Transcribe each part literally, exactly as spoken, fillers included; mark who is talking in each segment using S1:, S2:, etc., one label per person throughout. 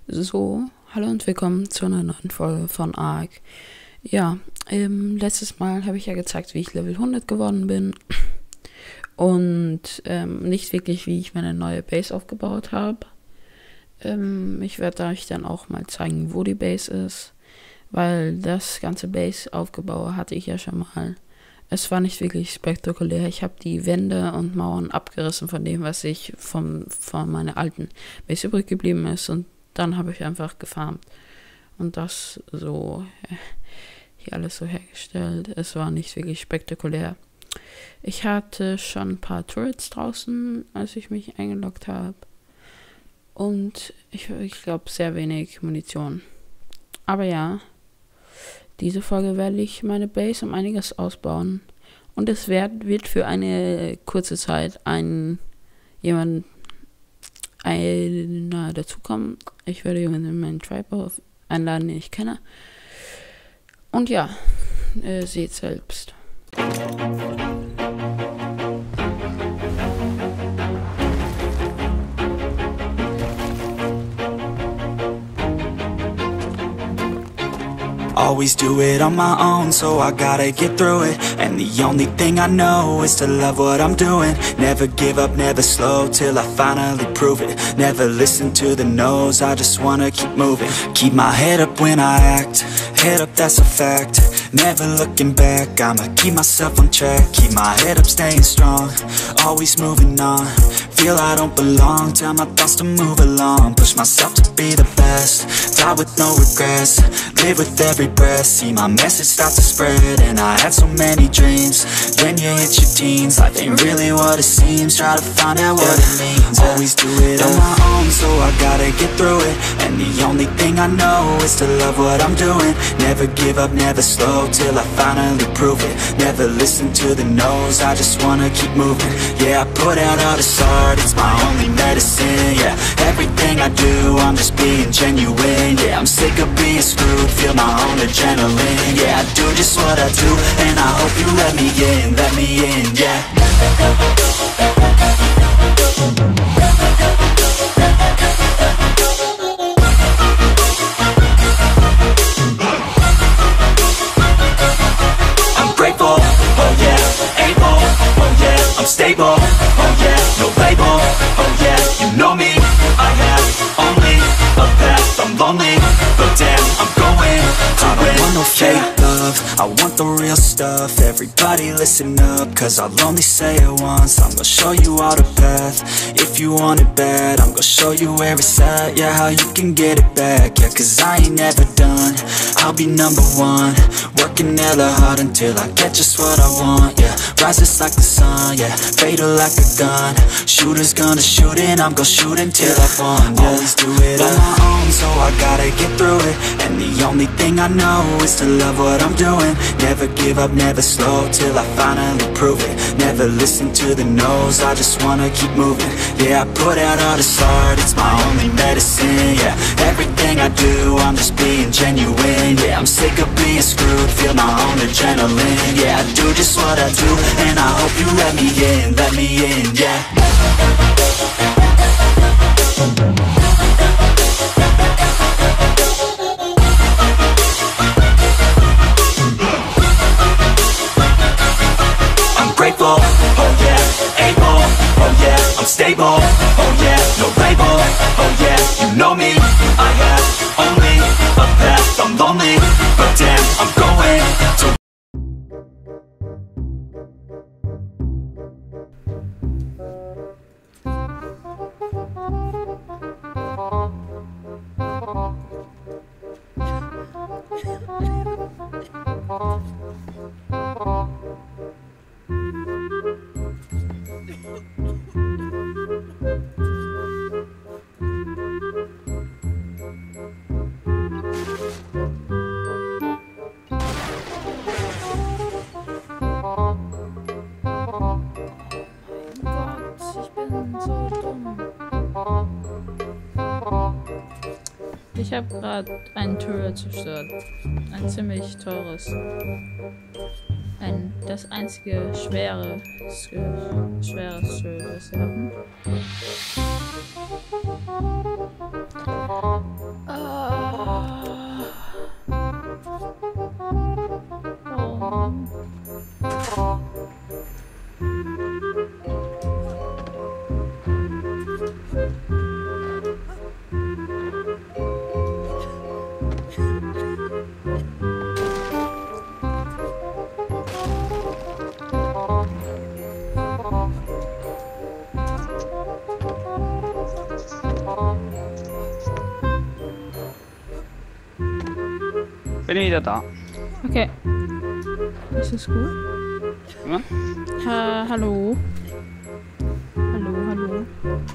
S1: So, hallo und willkommen zu einer neuen Folge von Ark. Ja, ähm, letztes Mal habe ich ja gezeigt, wie ich Level hundert geworden bin und ähm, nicht wirklich, wie ich meine neue Base aufgebaut habe. Ähm, ich werde euch dann auch mal zeigen, wo die Base ist, weil das ganze Base-Aufgebau hatte ich ja schon mal. Es war nicht wirklich spektakulär. Ich habe die Wände und Mauern abgerissen von dem, was ich vom, von meiner alten Base übrig geblieben ist, und dann habe ich einfach gefarmt und das so äh, hier alles so hergestellt. Es war nicht wirklich spektakulär. Ich hatte schon ein paar Turrets draußen, als ich mich eingeloggt habe, und ich, ich glaube sehr wenig Munition. Aber ja, diese Folge werde ich meine Base um einiges ausbauen, und es wird, wird für eine kurze Zeit ein jemand einer dazukommen. Ich werde jemanden in meinen Tribe einladen, den ich kenne. Und ja, äh, seht selbst.
S2: Always do it on my own, so I gotta get through it. And the only thing I know is to love what I'm doing. Never give up, never slow, till I finally prove it. Never listen to the no's, I just wanna keep moving. Keep my head up when I act, head up, that's a fact. Never looking back, I'ma keep myself on track. Keep my head up, staying strong, always moving on. Feel I don't belong, tell my thoughts to move along. Push myself to be the best, die with no regrets. Live with every breath, see my message start to spread. And I had so many dreams, then you hit your teens. Life ain't really what it seems, try to find out what it means. Always do it on my own, so I gotta get through it. And the only thing I know is to love what I'm doing. Never give up, never slow, till I finally prove it. Never listen to the no's, I just wanna keep moving. Yeah, I put out all this art, it's my only medicine. Yeah, everything I do, I'm just being genuine. Yeah, I'm sick of being screwed, feel my own adrenaline. Yeah, I do just what I do, and I hope you let me in, let me in, yeah. I'm grateful, oh yeah, able, oh yeah, I'm stable, oh yeah, no label, oh yeah, you know me, I have only a path, I'm lonely, but damn, I'm going to I don't want no fake love, I want the real stuff. Everybody listen up, cause I'll only say it once. I'm gonna show you all the path, if you want it bad. I'm gonna show you where it's at, yeah, how you can get it back. Yeah, cause I ain't never done, I'll be number one. Working hella hard until I get just what I want, yeah. Rises like the sun, yeah, fatal like a gun. Shooters gonna shoot and I'm gonna shoot until I won, yeah. Always do it on my own, so I gotta get through it. And the only thing I know is to love what I'm doing. Never give up, never slow, till I finally prove it. Never listen to the no's, I just wanna keep moving. Yeah, I put out all this art, it's my only medicine. Yeah, everything I do, I'm just being genuine. Yeah, I'm sick of being screwed, feel my own adrenaline. Yeah, I do just what I do, and I hope you let me in, let me in, yeah. Grateful, oh yeah, able, oh yeah, I'm stable, oh yeah, no label, oh yeah, you know me, I have only a path, I'm lonely, but damn, I'm going to.
S1: Ich habe gerade ein Turret zerstört. Ein ziemlich teures. Ein, das einzige schwere schweres Turret, was wir hatten.
S3: Bin wieder da.
S1: Okay. Das ist gut.
S3: Ja?
S1: Ha hallo. Hallo, hallo.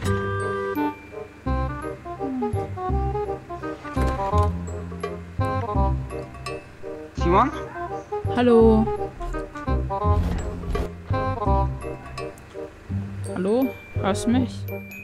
S3: Simon?
S1: Hallo. Hallo? Hörst du mich?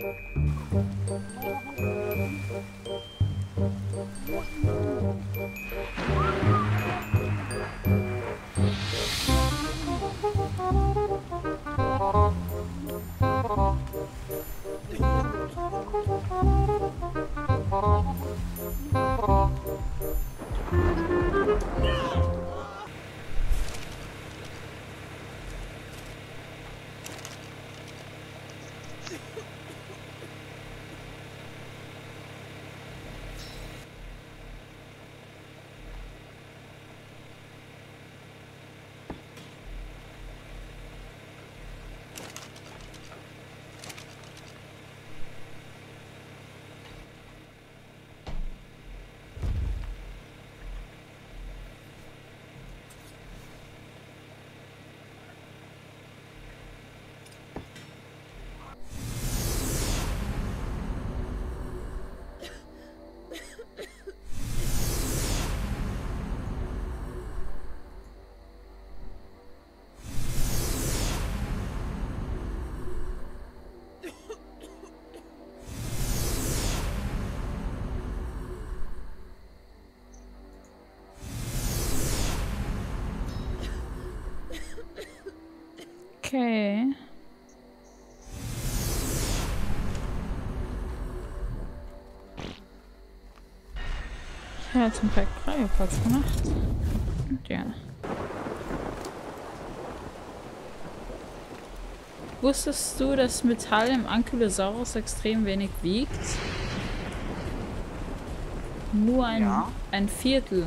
S1: Okay. Ich habe jetzt ein paar Cryopods gemacht. Und ja. Wusstest du, dass Metall im Ankylosaurus extrem wenig wiegt? Nur ein,
S3: Ja.
S1: ein Viertel.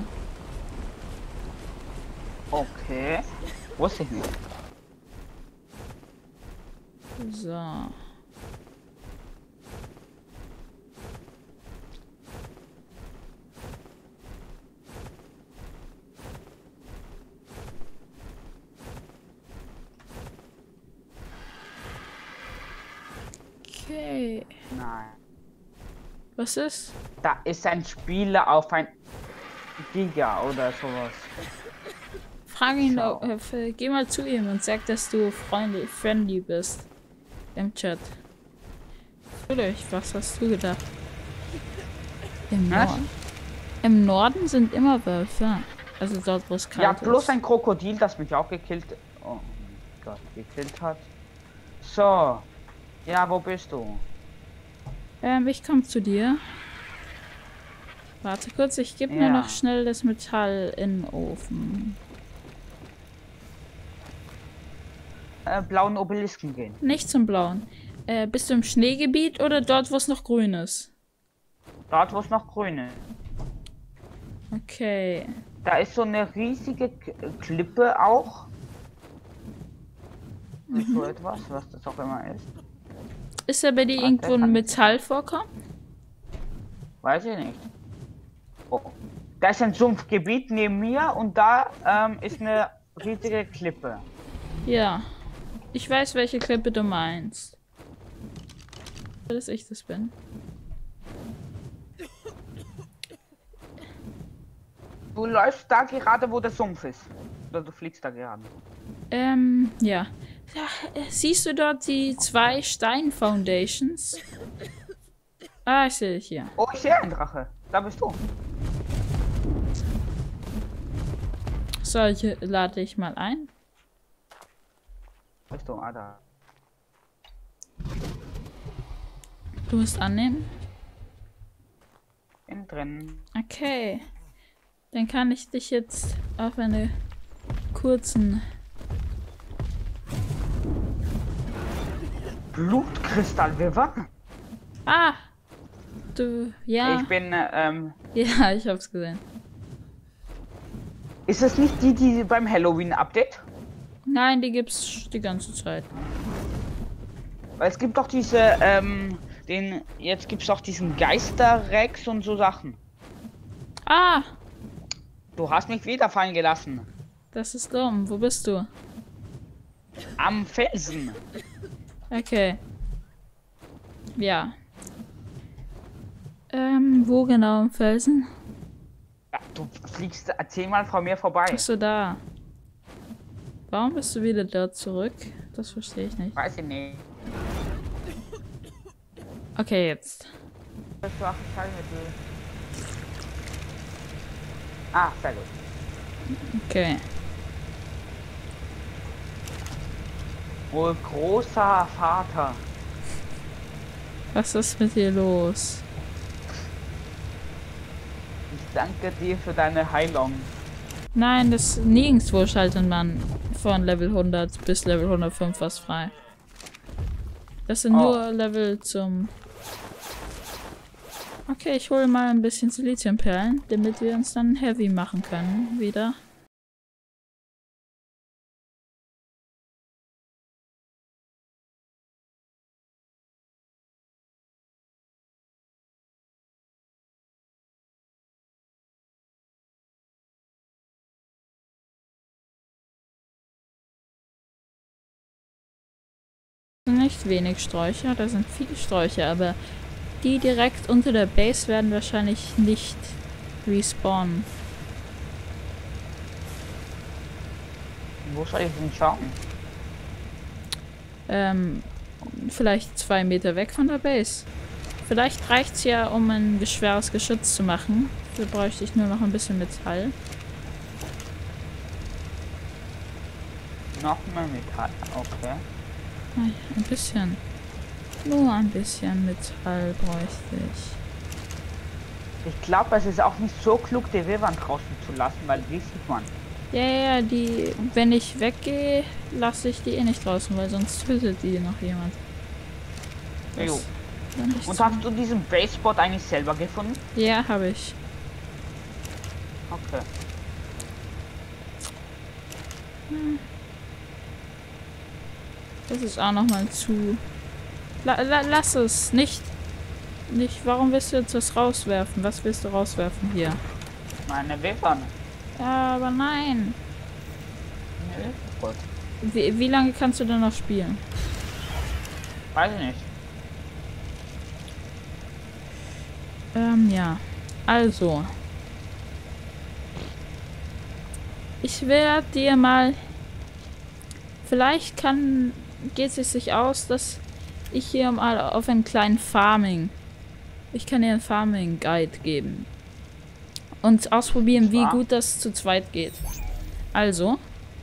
S3: Okay. Wusste ich nicht.
S1: So. Okay.
S3: Nein.
S1: Was ist?
S3: Da ist ein Spieler auf ein Giga oder sowas.
S1: Frag ihn,
S3: Schau.
S1: ob, äh, geh mal zu ihm und sag, dass du freundlich, friendly bist. Im Chat. Natürlich, was hast du gedacht? Im
S3: Was?
S1: Norden? Im Norden sind immer Wölfe. Also dort, wo es kalt
S3: Ja,
S1: ist.
S3: bloß ein Krokodil, das mich auch gekillt. Oh mein Gott, gekillt hat. So. Ja, wo bist du?
S1: Ähm, ich komm zu dir. Warte kurz, ich gebe mir
S3: Ja.
S1: noch schnell das Metall in den Ofen.
S3: Äh, blauen Obelisken gehen.
S1: Nicht zum Blauen. Äh, bist du im Schneegebiet oder dort, wo es noch grün ist?
S3: Dort, wo es noch grün ist.
S1: Okay.
S3: Da ist so eine riesige K Klippe auch.
S1: Mhm.
S3: So etwas, was das auch immer ist.
S1: Ist da bei dir
S3: Warte,
S1: irgendwo ein
S3: kann ich-
S1: Metall vorkommen?
S3: Weiß ich nicht. Oh. Da ist ein Sumpfgebiet neben mir und da ähm, ist eine riesige Klippe.
S1: Ja. Ich weiß, welche Klippe du meinst. Dass ich das bin.
S3: Du läufst da gerade, wo der Sumpf ist. Oder du fliegst da gerade.
S1: Ähm, ja. Ja, äh, siehst du dort die zwei Stein-Foundations? Ah, ich sehe dich hier.
S3: Oh, ich sehe einen Drache. Da bist du.
S1: So, hier lade ich mal ein.
S3: Bist du, ah, da.
S1: Du musst annehmen.
S3: Bin drin.
S1: Okay. Dann kann ich dich jetzt auf eine kurzen...
S3: Blutkristallwürfer?
S1: Ah! Du, ja.
S3: Ich bin, äh, ähm,
S1: Ja, ich hab's gesehen.
S3: ist es nicht die, die beim Halloween-Update?
S1: Nein, die gibt's die ganze Zeit.
S3: Weil es gibt doch diese, ähm, den, jetzt gibt's doch diesen Geister-Rex und so Sachen.
S1: Ah!
S3: Du hast mich wieder fallen gelassen.
S4: Das ist dumm. Wo bist du?
S3: Am Felsen.
S4: Okay. Ja. Ähm, wo genau am Felsen?
S3: Ja, du fliegst zehnmal von mir vorbei.
S4: Bist du da? Warum bist du wieder dort zurück? Das verstehe ich nicht.
S3: Weiß ich nicht.
S4: Okay, jetzt.
S3: Das war Heilmittel. Ah, sehr gut.
S4: Okay.
S3: Oh, großer Vater.
S4: Was ist mit dir los?
S3: Ich danke dir für deine Heilung.
S4: Nein, das nirgendwo schaltet man von Level hundert bis Level hundertfünf was frei. Das sind
S3: Oh.
S4: nur Level zum... Okay, ich hole mal ein bisschen Siliziumperlen, damit wir uns dann Heavy machen können wieder. Nicht wenig Sträucher, da sind viele Sträucher, aber die direkt unter der Base werden wahrscheinlich nicht respawnen.
S3: Wo soll ich denn schauen?
S4: Ähm, vielleicht zwei Meter weg von der Base. Vielleicht reicht's ja, um ein schweres Geschütz zu machen. Dafür bräuchte ich nur noch ein bisschen Metall.
S3: Noch mehr Metall. Okay.
S4: Nein, ein bisschen. Nur ein bisschen Metall bräuchte ich.
S3: Ich glaube, es ist auch nicht so klug, die Wildwand draußen zu lassen, weil die sieht man.
S4: Ja, ja, die, wenn ich weggehe, lasse ich die eh nicht draußen, weil sonst tötet die noch jemand. Das
S3: Jo.
S4: dann nicht
S3: Und
S4: so-
S3: hast du diesen Base-Spot eigentlich selber gefunden?
S4: Ja, habe ich.
S3: Okay.
S4: Das ist auch nochmal zu... La, la, lass es, nicht... Nicht, warum willst du jetzt was rauswerfen? Was willst du rauswerfen hier?
S3: Meine Wildwand.
S4: Ja, aber nein.
S3: Nö, gut.
S4: Wie, wie lange kannst du denn noch spielen?
S3: Weiß ich nicht.
S4: Ähm, ja. Also. Ich werde dir mal... Vielleicht kann... Geht es sich aus, dass ich hier mal auf einen kleinen Farming... Ich kann dir einen Farming Guide geben. Und ausprobieren, wie
S3: Zwar?
S4: gut das zu zweit geht. Also.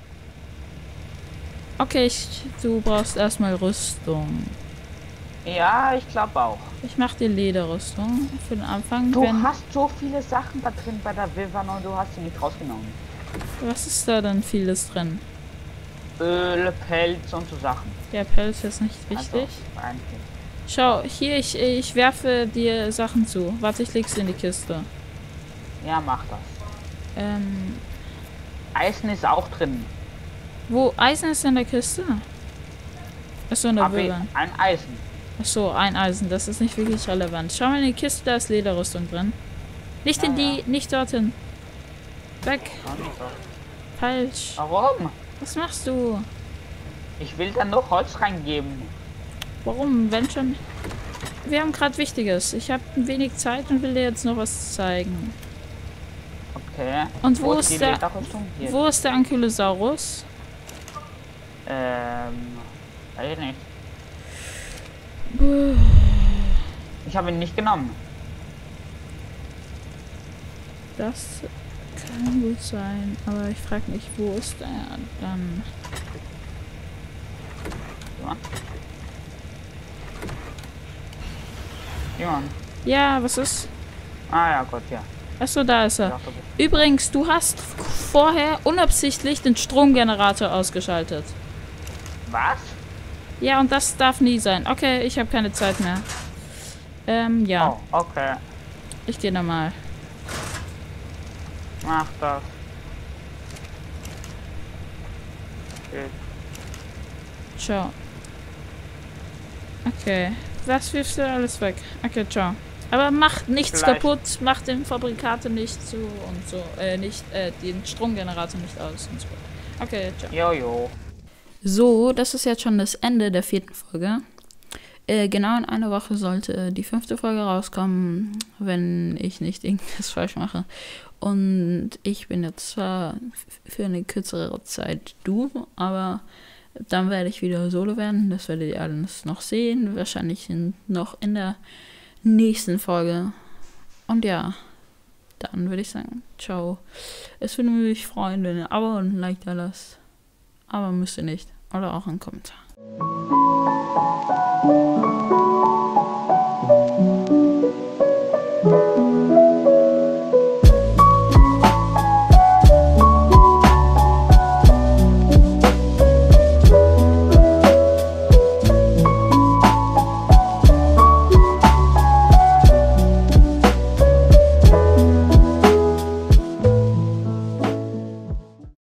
S4: Okay, ich, du brauchst erstmal Rüstung.
S3: Ja, ich glaube auch.
S4: Ich mach dir Lederrüstung für den Anfang.
S3: Du
S4: wenn,
S3: hast so viele Sachen da drin bei der Wildwand und du hast sie nicht rausgenommen.
S4: Was ist da denn vieles drin?
S3: Öl, Pelz und so Sachen.
S4: Der Pelz ist nicht wichtig.
S3: Also, eigentlich.
S4: Schau, hier, ich, ich werfe dir Sachen zu. Warte, ich leg's in die Kiste.
S3: Ja, mach das.
S4: Ähm,
S3: Eisen ist auch drin.
S4: wo? Eisen ist in der Kiste? Achso, in der
S3: Aber
S4: Wildwand.
S3: ein Eisen.
S4: Achso, ein Eisen. Das ist nicht wirklich relevant. Schau mal in die Kiste, da ist Lederrüstung drin. Nicht in
S3: Ja,
S4: die, nicht dorthin. Weg. Falsch.
S3: Warum?
S4: Was machst du?
S3: Ich will da noch Holz reingeben.
S4: Warum? Wenn schon... Wir haben gerade Wichtiges. Ich habe wenig Zeit und will dir jetzt noch was zeigen.
S3: Okay.
S4: Und wo ist
S3: die
S4: der-
S3: Lederrüstung? Hier.
S4: Wo ist der Ankylosaurus?
S3: Ähm, weiß ich nicht. Ich habe ihn nicht genommen.
S4: Das kann gut sein, aber ich frage mich, wo ist er dann?
S3: Ja. Jemand.
S4: Ja, was ist?
S3: Ah ja, gut, ja.
S4: Achso, da ist
S3: Ich
S4: er.
S3: dachte, du bist-
S4: Übrigens, du hast vorher unabsichtlich den Stromgenerator ausgeschaltet.
S3: Was?
S4: Ja, und das darf nie sein. Okay, ich habe keine Zeit mehr. Ähm, ja.
S3: Oh, okay.
S4: Ich gehe nochmal.
S3: Mach das. Geht.
S4: Ciao. Okay. Was wirfst du alles weg? Okay, ciao. Aber macht nichts
S3: Vielleicht.
S4: kaputt, macht den Fabrikator nicht zu und so, äh, nicht, äh, den Stromgenerator nicht aus und so. Okay, ciao.
S3: Jojo.
S4: So, das ist jetzt schon das Ende der vierten Folge. Äh, genau in einer Woche sollte die fünfte Folge rauskommen, wenn ich nicht irgendwas falsch mache. Und ich bin jetzt zwar für eine kürzere Zeit du, aber dann werde ich wieder Solo werden. Das werdet ihr alles noch sehen. Wahrscheinlich in, noch in der nächsten Folge. Und ja, dann würde ich sagen, ciao. Es würde mich freuen, wenn ihr ein Abo und ein Like da lasst. Aber müsst ihr nicht. Oder auch einen Kommentar.